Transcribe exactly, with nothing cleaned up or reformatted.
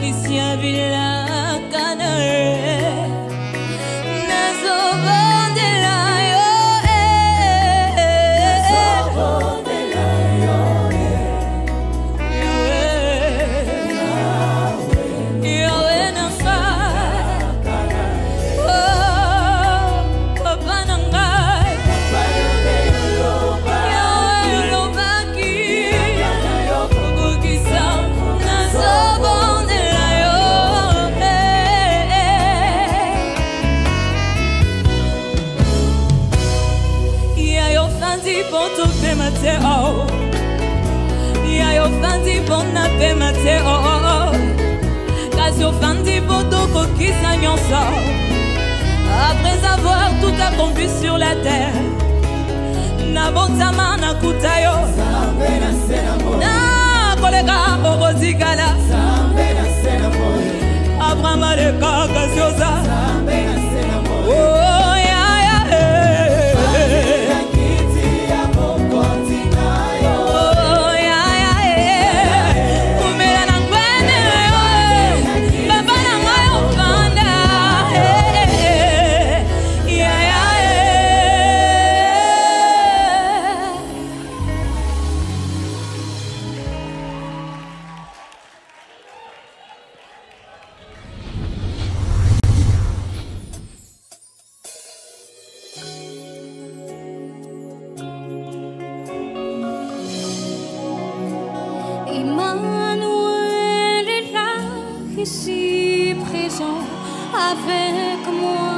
Christian Villa Canae Nazo Bandela yo Nazo Bandela yo Yahweh Yahweh Nafa Oh Papa Nangai Yahweh Lobaki Ogukisa Nazo Bandela yo Ya yo fanti bon to pe mate oh Ya yo fanti bon na pe mate oh Kasi yo fanti bon to kokisa nyonso Après avoir tout accompli sur la terre Na botama na kutayo Na kolega orozikala Abraham aleka kasioza Oh ya ya eh Oh ya ya eh Kumela na ngwene yo Baba na ngayo fanda eh Ya ya Emmanuel est là, ici présent avec moi.